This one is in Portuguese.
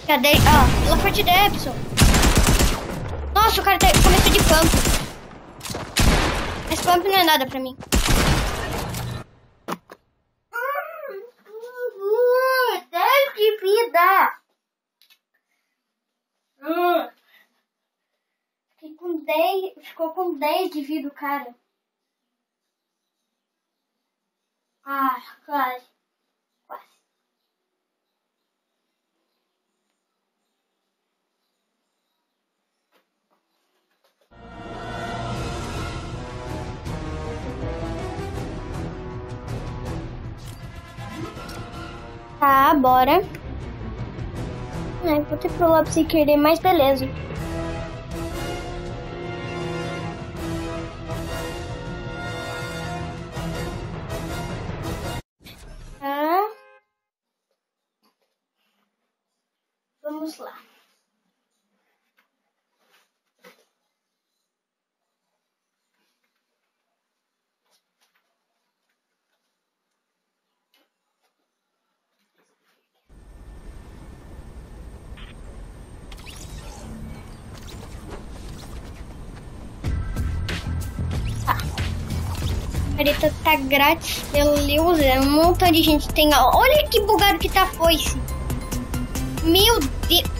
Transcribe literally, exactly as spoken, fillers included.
Cadê? Ó, pela parte de Epson. Nossa, o cara tá começou de campo. Mas campo não é nada pra mim. dez de vida. Hum. Fiquei com dez. Ficou com dez de vida o cara. Ah, quase. Quase. Tá, bora. É, vou ter pro lá sem querer, mas beleza. Tá. Vamos lá. Careta tá grátis, beleza. Um montão de gente tem. Olha que bugado que tá a foice. Meu Deus.